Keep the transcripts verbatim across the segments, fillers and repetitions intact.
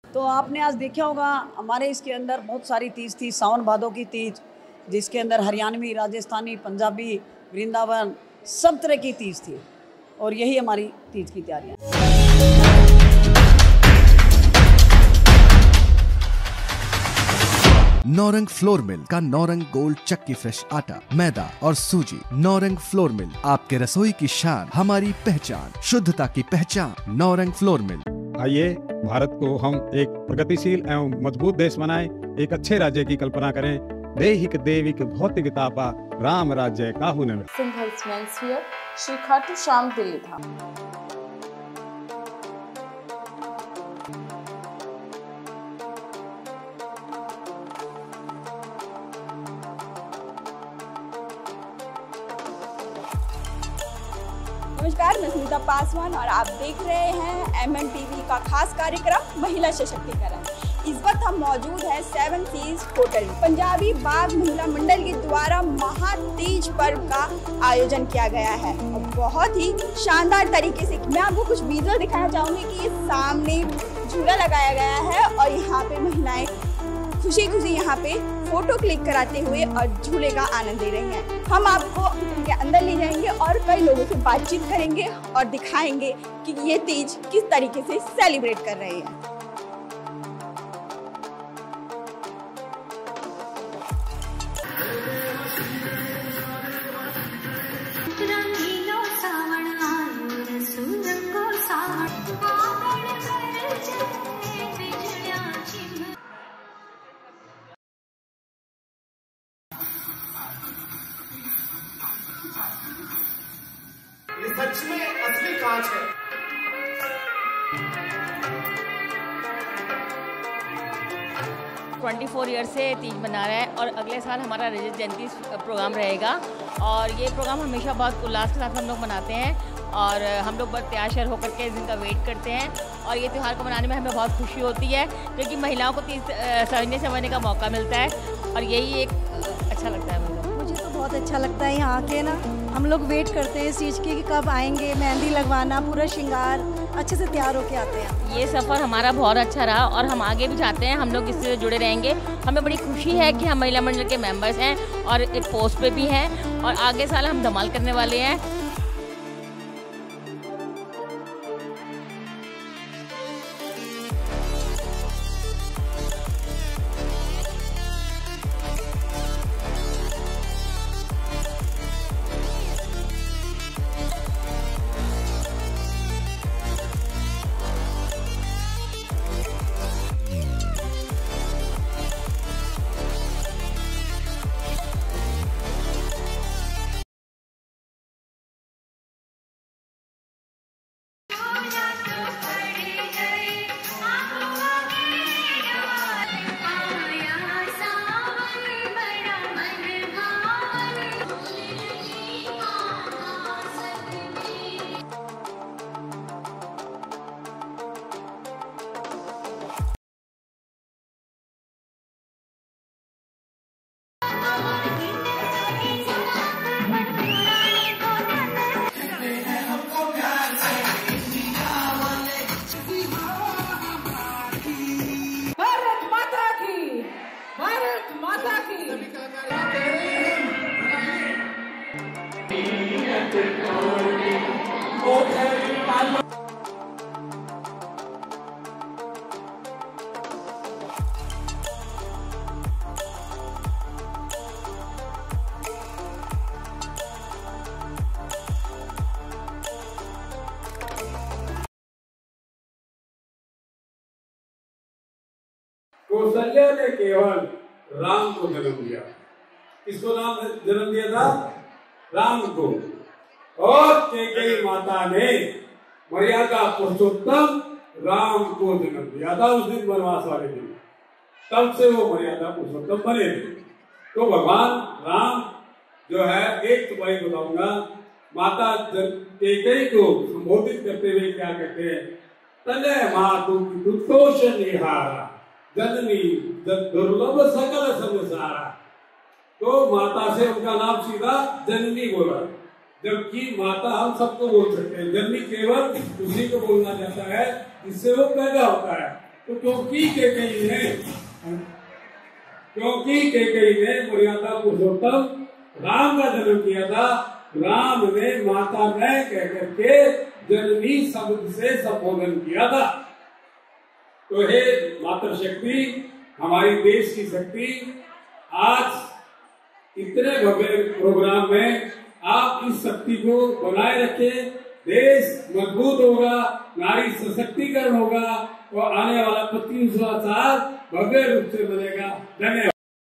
तो आपने आज देखा होगा हमारे इसके अंदर बहुत सारी तीज थी, सावन भादों की तीज, जिसके अंदर हरियाणवी, राजस्थानी, पंजाबी, वृंदावन सब तरह की तीज थी और यही हमारी तीज की तैयारियाँ। नौरंग फ्लोर मिल का नौरंग गोल्ड चक्की फ्रेश आटा, मैदा और सूजी। नौरंग फ्लोर मिल, आपके रसोई की शान, हमारी पहचान, शुद्धता की पहचान। Naurang flour mill. आइए भारत को हम एक प्रगतिशील एवं मजबूत देश बनाएं, एक अच्छे राज्य की कल्पना करें। देहिक देविक भौतिक तापा राम राज्य काहू न। सिंघल्स मेंस वियर, श्री खाटू श्याम दिल्ली था। नमस्कार, मैं सुनीता पासवान और आप देख रहे हैं एम एम टीवी का खास कार्यक्रम महिला सशक्तिकरण। इस वक्त हम मौजूद हैं seven seas hotel. Punjabi Bagh महिला मंडल के द्वारा महातीज पर्व का आयोजन किया गया है और बहुत ही शानदार तरीके से। मैं आपको कुछ विजुअल दिखाना चाहूँगी कि ये सामने झूला लगाया गया है और यहाँ पे महिलाएं खुशी खुशी यहाँ पे फोटो क्लिक कराते हुए और झूले का आनंद ले रही हैं। हम आपको इनके अंदर ले जाएंगे और कई लोगों से बातचीत करेंगे और दिखाएंगे कि ये तीज किस तरीके से सेलिब्रेट कर रहे हैं। ये सच में असली कांच है। चौबीस ईयर से तीज मना रहा है और अगले साल हमारा रजत जयंती प्रोग्राम रहेगा और ये प्रोग्राम हमेशा बहुत उल्लास के साथ हम लोग मनाते हैं और हम लोग बहुत तैयार होकर के इस दिन का वेट करते हैं और ये त्यौहार को मनाने में हमें बहुत खुशी होती है क्योंकि महिलाओं को तीज समझने समझने का मौका मिलता है और यही एक अच्छा लगता है मुझे। मुझे तो बहुत अच्छा लगता है यहाँ के ना, हम लोग वेट करते हैं इस चीज़ की कि कब आएंगे, मेहंदी लगवाना, पूरा श्रृंगार अच्छे से तैयार होके आते हैं। ये सफ़र हमारा बहुत अच्छा रहा और हम आगे भी चाहते हैं, हम लोग इससे जुड़े रहेंगे। हमें बड़ी खुशी है कि हम महिला मंडल के मेंबर्स हैं और एक पोस्ट पे भी हैं और आगे साल हम धमाल करने वाले हैं। कौशल्या ने केवल राम को जन्म दिया। किसको नाम जन्म दिया था? राम को। और कैकेयी माता ने मर्यादा पुरुषोत्तम राम को जन्म दिया था उस दिन वनवास वाले दिन, तब से वो मर्यादा पुरुषोत्तम बने थे। तो भगवान राम जो है, एक तो भाई बताऊंगा, माता कैकेयी को संबोधित करते हुए क्या कहते हैं? तने मातु दुतोष निहारा जननी दुर्लभ सकल संसारा। तो माता से उनका नाम सीधा जननी बोला, जबकि माता हम सबको बोल सकते हैं। जननी केवल उसी को बोलना चाहता है जिससे वो पैदा होता है। तो क्योंकि कैकेयी ने क्योंकि कैकेयी ने मर्यादा पुरुषोत्तम राम का जन्म किया था, राम ने माता ने कह करके जननी शब्द से संबोधन किया था। तो हे मातृशक्ति, हमारी देश की शक्ति, आज इतने भव्य प्रोग्राम में आप इस शक्ति को बनाए रखें। देश मजबूत होगा, नारी सशक्तिकरण होगा और आने वाला पच्चीसवां साल भव्य रूप से बनेगा। धन्यवाद।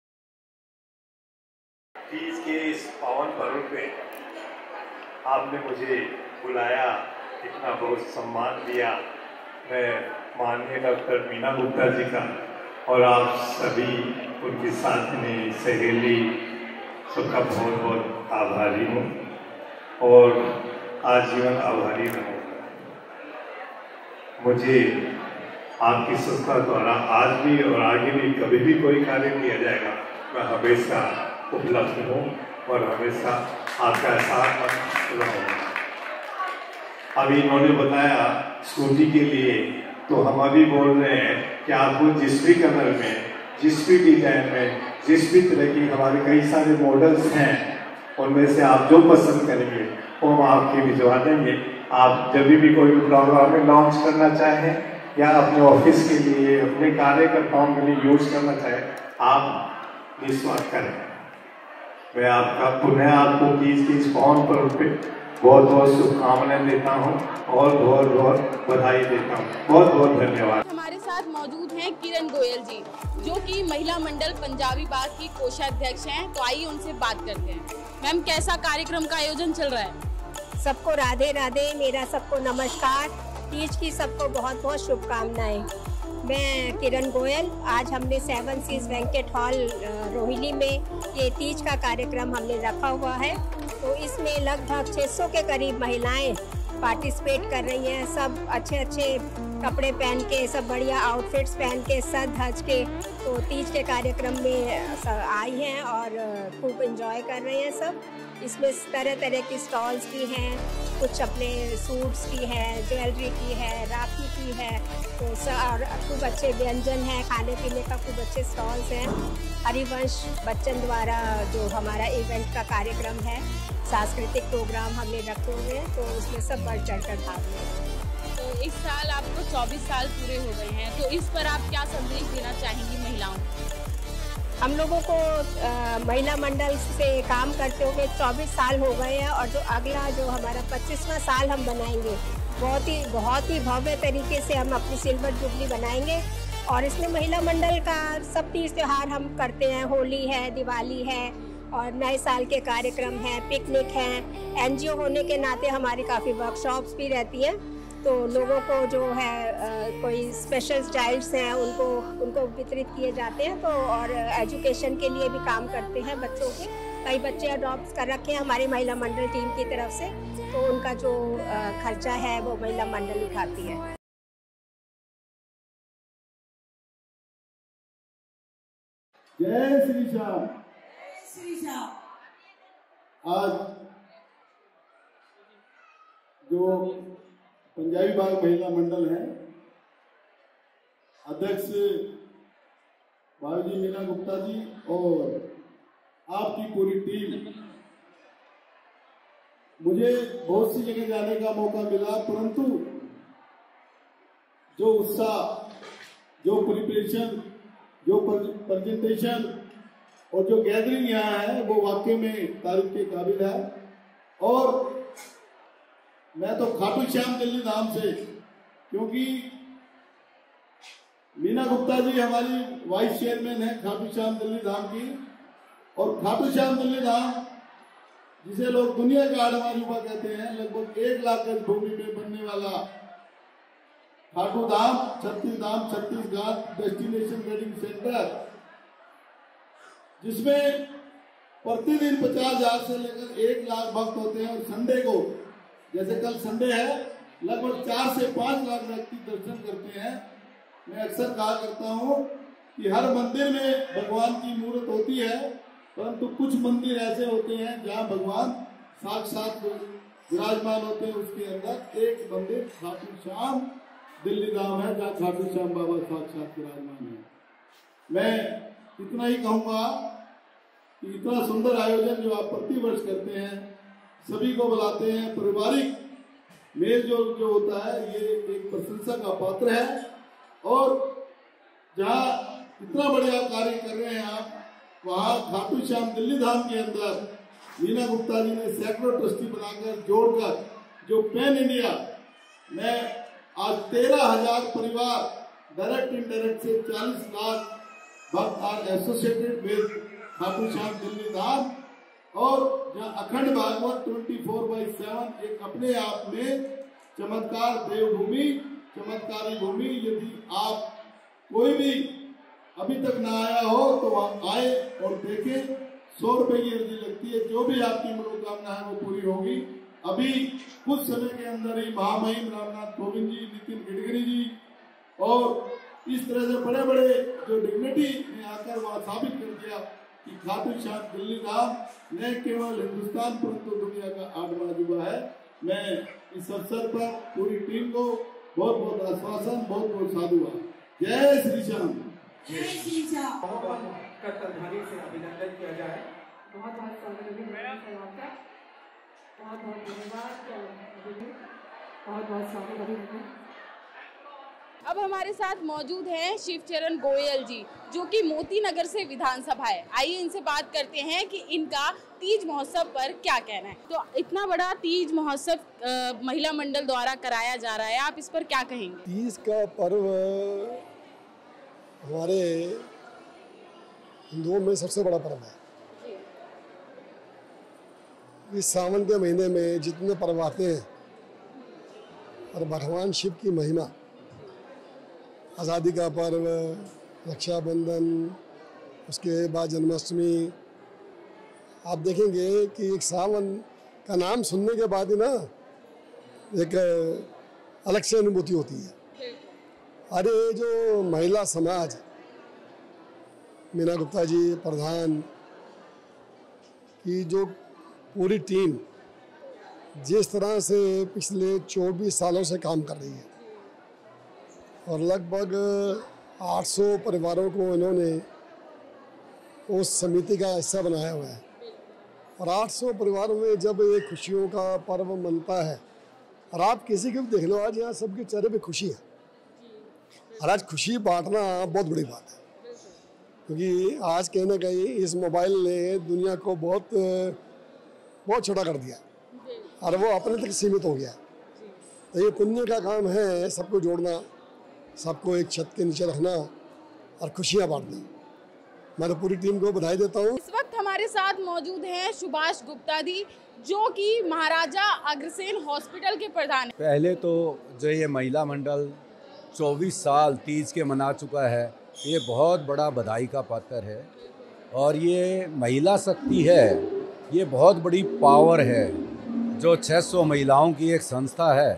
तीज के इस पावन पर्व पे आपने मुझे बुलाया, इतना बहुत सम्मान दिया। मैं माननीय डॉक्टर मीना गुप्ता जी का और आप सभी उनकी साथी सहेली सबका बहुत बहुत आभारी हूँ और आजीवन आभारी रहूँगा। मुझे आपकी संस्था द्वारा आज भी और आगे भी कभी भी कोई कार्य किया जाएगा, मैं हमेशा उपलब्ध हूँ और हमेशा आपका साथ रहूँगा। अभी इन्होंने बताया स्कूटी के लिए, तो हम अभी बोल रहे हैं कि आपको जिस भी कलर में, जिस भी डिजाइन में, जिस भी तरह की हमारे कई सारे मॉडल्स हैं, उनमें से आप जो पसंद करेंगे वो हम आपके भिजवा देंगे। आप जब भी कोई प्रोग्राम में लॉन्च करना चाहें या अपने ऑफिस के लिए, अपने कार्यकर्ताओं के लिए यूज करना चाहें, आप निस्वार्थ करें। मैं आपका पुनः आपको तीज की इस पावन पर्व पे बहुत बहुत शुभकामनाएं देता हूँ और बहुत बहुत बधाई देता हूँ। बहुत बहुत धन्यवाद। हमारे साथ मौजूद हैं किरण गोयल जी, जो कि महिला मंडल पंजाबी बाग की कोषाध्यक्ष हैं। तो आइए उनसे बात करते हैं। मैम, कैसा कार्यक्रम का आयोजन चल रहा है? सबको राधे राधे, मेरा सबको नमस्कार। तीज की सबको बहुत बहुत शुभकामनाएं। मैं किरण गोयल। आज हमने seven seas banquet hall Rohini में ये तीज का कार्यक्रम हमने रखा हुआ है। तो इसमें लगभग छह सौ के करीब महिलाएं पार्टिसिपेट कर रही हैं। सब अच्छे अच्छे कपड़े पहन के, सब बढ़िया आउटफिट्स पहन के, सज धज के तो तीज के कार्यक्रम में आई हैं और खूब एंजॉय कर रहे हैं सब। इसमें तरह तरह की स्टॉल्स भी हैं, कुछ अपने सूट्स की है, ज्वेलरी की है, राखी की है, तो और खूब अच्छे व्यंजन हैं, खाने पीने का खूब अच्छे स्टॉल्स हैं। हरिवंश बच्चन द्वारा जो हमारा इवेंट का कार्यक्रम है, सांस्कृतिक प्रोग्राम हमने रखे हुए हैं, तो उसमें सब बढ़ चढ़ कर भाग लें। तो इस साल आपको चौबीस साल पूरे हो गए हैं, तो इस पर आप क्या संदेश देना चाहेंगी महिलाओं को? हम लोगों को आ, महिला मंडल से काम करते हुए चौबीस साल हो गए हैं और जो अगला जो हमारा पच्चीसवां साल हम बनाएंगे, बहुत ही बहुत ही भव्य तरीके से हम अपनी सिल्वर जुबली बनाएंगे। और इसमें महिला मंडल का सब तीज त्यौहार हम करते हैं। होली है, दिवाली है और नए साल के कार्यक्रम हैं, पिकनिक हैं। एनजीओ होने के नाते हमारी काफ़ी वर्कशॉप्स भी रहती हैं, तो लोगों को जो है आ, कोई स्पेशल चाइल्ड्स हैं उनको उनको वितरित किए जाते हैं। तो और एजुकेशन के लिए भी काम करते हैं बच्चों के। कई बच्चे अडॉप्ट कर रखे हैं हमारी महिला मंडल टीम की तरफ से, तो उनका जो आ, खर्चा है वो महिला मंडल उठाती है। जय श्री श्याम। श्री श्याम। आज जो पंजाबी बाग महिला मंडल है, अध्यक्ष भाभी मीना गुप्ता जी और आपकी पूरी टीम, मुझे बहुत सी जगह जाने का मौका मिला, परंतु जो उत्साह, जो प्रिपरेशन, जो प्रेजेंटेशन और जो गैदरिंग यहाँ है वो वाकई में तारीफ के काबिल है। और मैं तो खाटू श्याम दिल्ली धाम से, क्योंकि मीना गुप्ता जी हमारी वाइस चेयरमैन है खाटू श्याम दिल्ली धाम की, और खाटू श्याम दिल्ली धाम जिसे लोग दुनिया का आड़मारूबा कहते हैं, लगभग एक लाख गज भूमि में बनने वाला खाटू धाम छत्तीस धाम छत्तीसगढ़ डेस्टिनेशन वेडिंग सेंटर, जिसमें प्रतिदिन पचास हजार से लेकर एक लाख भक्त होते हैं। और संडे को, जैसे कल संडे है, लगभग चार से पांच लाख व्यक्ति दर्शन करते हैं। मैं अक्सर कहा करता हूँ कि हर मंदिर में भगवान की मूर्त होती है, परंतु कुछ मंदिर ऐसे होते हैं जहाँ भगवान साक्षात विराजमान होते हैं। उसके अंदर एक मंदिर खाटू श्याम दिल्ली धाम है जहाँ खाटू श्याम बाबा साक्षात विराजमान है। मैं इतना ही कहूँगा कि इतना सुंदर आयोजन जो आप प्रति वर्ष करते हैं, सभी को बुलाते हैं, पारिवारिक मेल जो जो होता है, ये एक प्रशंसा का पात्र है। और जहाँ इतना बढ़िया कार्य कर रहे हैं आप, वहाँ खाटू श्याम दिल्ली धाम के अंदर मीना गुप्ता जी ने सैकड़ों ट्रस्टी बनाकर जोड़कर जो पैन इंडिया में आज तेरह हजार परिवार डायरेक्ट इनडायरेक्ट से चालीस लाख भक्त are associated with Khatu Shyam Delhi Dham, और जहाँ अखंड Bhagwat twenty four by seven एक अपने आप में चमत्कार देवभूमि, चमत्कारी भूमि। यदि आप कोई भी अभी तक ना आया हो तो वहाँ आए और देखें। सौ रुपए की अर्जी लगती है, जो भी आपकी मनोकामना है वो पूरी होगी। अभी कुछ समय के अंदर ही महामहिम रामनाथ कोविंद जी, नितिन गडकरी जी और इस तरह से बड़े बड़े जो डिग्निटी ने आकर वहाँ साबित कर दिया कि खाटू श्याम दिल्ली धाम न केवल हिंदुस्तान परंतु दुनिया का आठवां अजूबा है। मैं इस अवसर पर पूरी टीम को बहुत बहुत आश्वासन, बहुत बहुत साधुवाद। जय श्री श्याम। जय श्री श्याम। बहुत बहुत कर्तव्य से अभिनंदन किया जाए। बहुत बहुत स्वागत, बहुत बहुत धन्यवाद, बहुत बहुत स्वागत। अब हमारे साथ मौजूद हैं शिवचरण गोयल जी, जो कि मोती नगर से विधानसभा है। आइए इनसे बात करते हैं कि इनका तीज महोत्सव पर क्या कहना है। तो इतना बड़ा तीज महोत्सव महिला मंडल द्वारा कराया जा रहा है, आप इस पर क्या कहेंगे? तीज का पर्व हमारे हिंदुओं में सबसे बड़ा पर्व है। इस सावन के महीने में जितने पर्व आते हैं और भगवान शिव की महिमा, आज़ादी का पर्व, रक्षाबंधन, उसके बाद जन्माष्टमी, आप देखेंगे कि एक सावन का नाम सुनने के बाद ही ना एक अलग से अनुभूति होती है। अरे जो महिला समाज, मीना गुप्ता जी प्रधान की जो पूरी टीम जिस तरह से पिछले चौबीस सालों से काम कर रही है और लगभग आठ सौ परिवारों को इन्होंने उस समिति का हिस्सा बनाया हुआ है। और आठ सौ परिवारों में जब ये खुशियों का पर्व मनता है, और आप किसी को भी देख लो, आज यहाँ सबके चेहरे पे खुशी है। और आज खुशी बांटना बहुत बड़ी बात है, क्योंकि आज कहीं ना कहीं इस मोबाइल ने दुनिया को बहुत बहुत छोटा कर दिया और वो अपने तक सीमित हो गया। तो ये पुण्य का काम है सबको जोड़ना, सबको एक छत के नीचे रखना और खुशियाँ बांटना। मैं तो पूरी टीम को बधाई देता हूँ। इस वक्त हमारे साथ मौजूद हैं सुभाष गुप्ता जी, जो कि महाराजा अग्रसेन हॉस्पिटल के प्रधान हैं। पहले तो जो ये महिला मंडल चौबीस साल तीज के मना चुका है, ये बहुत बड़ा बधाई का पात्र है। और ये महिला शक्ति है, ये बहुत बड़ी पावर है। जो छह सौ महिलाओं की एक संस्था है,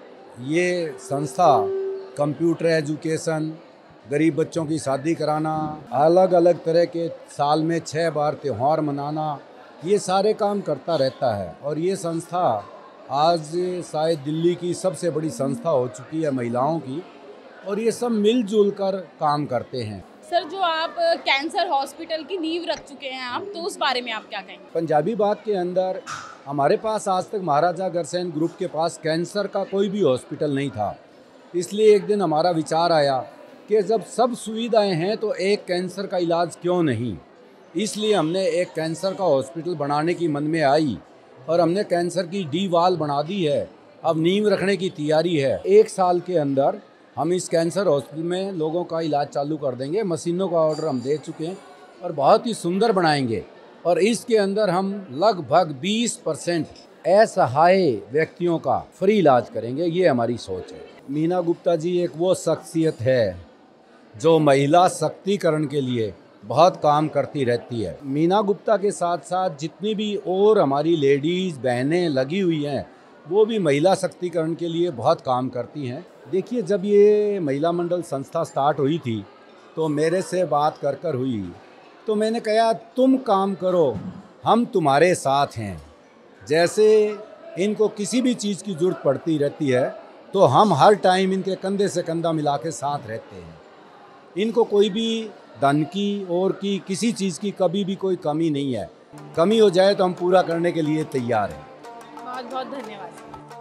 ये संस्था कंप्यूटर एजुकेशन, गरीब बच्चों की शादी कराना, अलग अलग तरह के साल में छः बार त्यौहार मनाना, ये सारे काम करता रहता है। और ये संस्था आज शायद दिल्ली की सबसे बड़ी संस्था हो चुकी है महिलाओं की, और ये सब मिलजुल कर काम करते हैं। सर, जो आप कैंसर हॉस्पिटल की नींव रख चुके हैं आप, तो उस बारे में आप क्या कहेंगे? पंजाबी बाग के अंदर हमारे पास आज तक महाराजा अग्रसेन ग्रुप के पास कैंसर का कोई भी हॉस्पिटल नहीं था। इसलिए एक दिन हमारा विचार आया कि जब सब सुविधाएं हैं तो एक कैंसर का इलाज क्यों नहीं। इसलिए हमने एक कैंसर का हॉस्पिटल बनाने की मन में आई और हमने कैंसर की डी वाल बना दी है। अब नींव रखने की तैयारी है। एक साल के अंदर हम इस कैंसर हॉस्पिटल में लोगों का इलाज चालू कर देंगे। मशीनों का ऑर्डर हम दे चुके हैं और बहुत ही सुंदर बनाएंगे। और इसके अंदर हम लगभग बीस परसेंट असहाय व्यक्तियों का फ्री इलाज करेंगे, ये हमारी सोच है। मीना गुप्ता जी एक वो शख्सियत है जो महिला शक्तिकरण के लिए बहुत काम करती रहती है। मीना गुप्ता के साथ साथ जितनी भी और हमारी लेडीज़ बहनें लगी हुई हैं, वो भी महिला शक्तिकरण के लिए बहुत काम करती हैं। देखिए, जब ये महिला मंडल संस्था स्टार्ट हुई थी तो मेरे से बात कर कर हुई, तो मैंने कहा तुम काम करो, हम तुम्हारे साथ हैं। जैसे इनको किसी भी चीज़ की ज़रूरत पड़ती रहती है तो हम हर टाइम इनके कंधे से कंधा मिला के साथ रहते हैं। इनको कोई भी धन की और की किसी चीज़ की कभी भी कोई कमी नहीं है। कमी हो जाए तो हम पूरा करने के लिए तैयार हैं। बहुत बहुत धन्यवाद।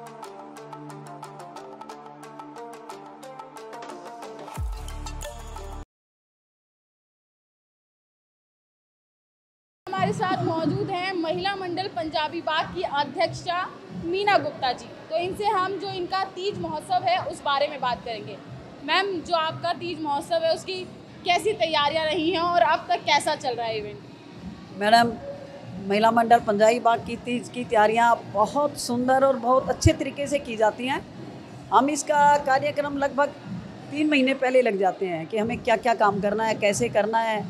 हमारे साथ मौजूद हैं महिला मंडल पंजाबी बाग की अध्यक्षा मीना गुप्ता जी। तो इनसे हम जो इनका तीज महोत्सव है उस बारे में बात करेंगे। मैम, जो आपका तीज महोत्सव है उसकी कैसी तैयारियां रही हैं और अब तक कैसा चल रहा है इवेंट? मैडम, महिला मंडल पंजाबी बाग की तीज की तैयारियां बहुत सुंदर और बहुत अच्छे तरीके से की जाती हैं। हम इसका कार्यक्रम लगभग तीन महीने पहले लग जाते हैं कि हमें क्या क्या काम करना है, कैसे करना है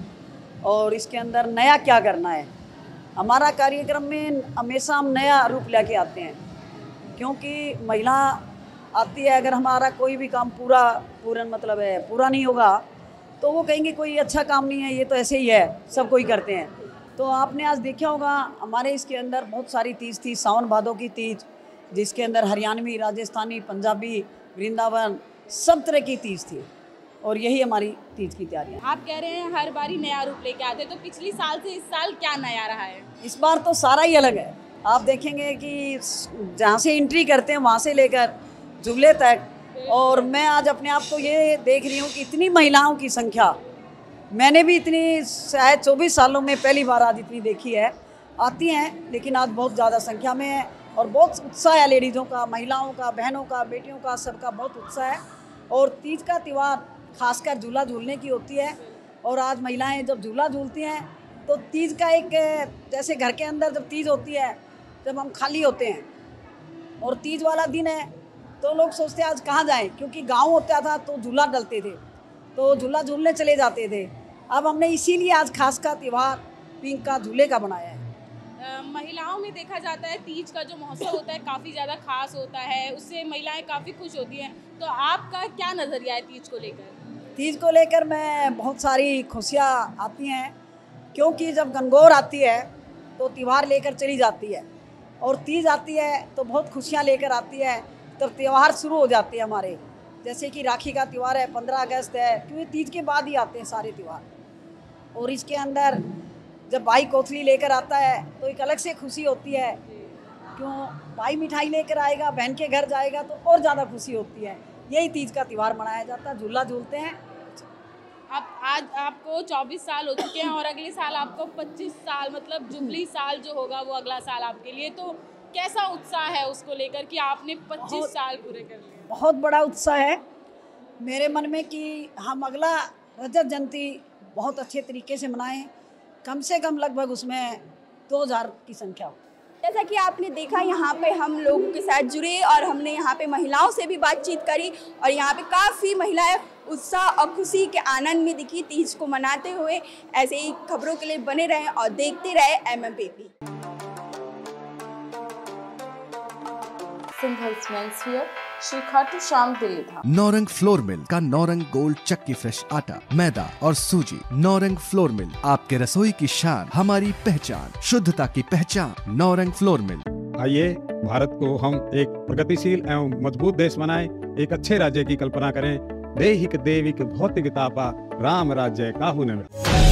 और इसके अंदर नया क्या करना है। हमारा कार्यक्रम में हमेशा हम नया रूप लेके आते हैं, क्योंकि महिला आती है, अगर हमारा कोई भी काम पूरा पूरन मतलब है पूरा नहीं होगा तो वो कहेंगे कोई अच्छा काम नहीं है, ये तो ऐसे ही है, सब कोई करते हैं। तो आपने आज देखा होगा हमारे इसके अंदर बहुत सारी तीज थी। सावन भादों की तीज, जिसके अंदर हरियाणवी, राजस्थानी, पंजाबी, वृंदावन सब तरह की तीज थी और यही हमारी तीज की तैयारियाँ। आप कह रहे हैं हर बारी नया रूप लेके आते, तो पिछली साल से इस साल क्या नया रहा है? इस बार तो सारा ही अलग है। आप देखेंगे कि जहाँ से एंट्री करते हैं वहाँ से लेकर जुबले तक, और मैं आज अपने आप को ये देख रही हूँ कि इतनी महिलाओं की संख्या मैंने भी इतनी शायद चौबीस सालों में पहली बार आज इतनी देखी है। आती हैं लेकिन आज बहुत ज़्यादा संख्या में है और बहुत उत्साह है लेडीज़ों का, महिलाओं का, बहनों का, बेटियों का, सबका बहुत उत्साह है। और तीज का त्यौहार खासकर झूला झूलने की होती है और आज महिलाएं जब झूला झूलती हैं तो तीज का एक, जैसे घर के अंदर जब तीज होती है, जब हम खाली होते हैं और तीज वाला दिन है तो लोग सोचते हैं आज कहाँ जाएं, क्योंकि गांव होता था तो झूला डलते थे तो झूला झूलने चले जाते थे। अब हमने इसीलिए आज खास का त्यौहार पिंक का झूले का बनाया है। आ, महिलाओं में देखा जाता है तीज का जो महोत्सव होता है काफ़ी ज़्यादा खास होता है, उससे महिलाएं काफ़ी खुश होती हैं। तो आपका क्या नज़रिया है तीज को लेकर? तीज को लेकर मैं बहुत सारी खुशियाँ आती हैं, क्योंकि जब गणगौर आती है तो त्यौहार लेकर चली जाती है और तीज आती है तो बहुत खुशियाँ लेकर आती है। तब त्यौहार शुरू हो जाते हैं हमारे, जैसे कि राखी का त्यौहार है, पंद्रह अगस्त है, क्योंकि तीज के बाद ही आते हैं सारे त्यौहार। और इसके अंदर जब भाई कोथली लेकर आता है तो एक अलग से खुशी होती है, क्यों भाई मिठाई लेकर आएगा, बहन के घर जाएगा तो और ज़्यादा खुशी होती है। यही तीज का त्यौहार मनाया जाता है, झूला झूलते हैं। अब आज आपको चौबीस साल हो चुके हैं और अगले साल आपको पच्चीस साल, मतलब जुबली साल जो होगा वो अगला साल आपके लिए, तो कैसा उत्साह है उसको लेकर कि आपने पच्चीस साल पूरे कर लिए? बहुत बड़ा उत्साह है मेरे मन में कि हम अगला रजत जयंती बहुत अच्छे तरीके से मनाएं, कम से कम लगभग उसमें दो हज़ार की संख्या हो। जैसा कि आपने देखा यहाँ पे हम लोगों के साथ जुड़े और हमने यहाँ पे महिलाओं से भी बातचीत करी और यहाँ पे काफ़ी महिलाएं उत्साह और खुशी के आनंद में दिखी तीज को मनाते हुए। ऐसे ही खबरों के लिए बने रहें और देखते रहे M M P. Shri Khatu Shyam Delhi था। नौरंग फ्लोर मिल का नौरंग गोल्ड चक्की फ्रेश आटा, मैदा और सूजी। नौरंग फ्लोर मिल, आपके रसोई की शान, हमारी पहचान, शुद्धता की पहचान। Naurang flour mill. आइए भारत को हम एक प्रगतिशील एवं मजबूत देश बनाएं, एक अच्छे राज्य की कल्पना करें। देहिक देविक भौतिकता राम राज्य काहू न।